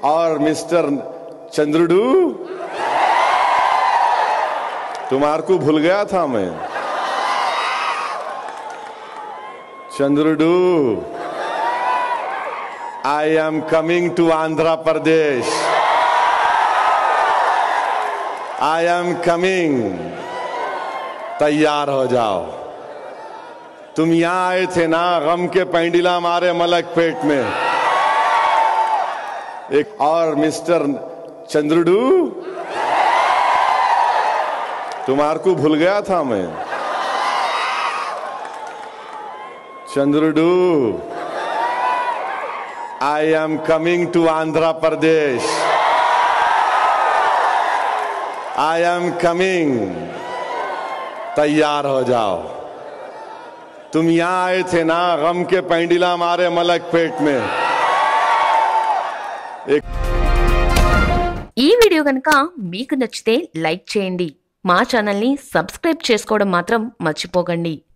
और मिस्टर चंद्रुडू, तुम्हारे को भूल गया था मैं। Chandrudu, I am coming to Andhra Pradesh. I am coming, तैयार हो जाओ। तुम यहां आए थे ना गम के पैंडिला मारे मलक पेट में। एक और मिस्टर चंद्रुडू, तुम्हारे को भूल गया था मैं। Chandrudu, I am coming to Andhra Pradesh. I am coming, तैयार हो जाओ। तुम यहां आए थे ना गम के पैंडिला मारे मलक पेट में। ఈ వీడియో గనుక మీకు నచ్చితే లైక్ చేయండి, మా ఛానల్ ని సబ్స్క్రైబ్ చేసుకోవడం మాత్రం మర్చిపోకండి।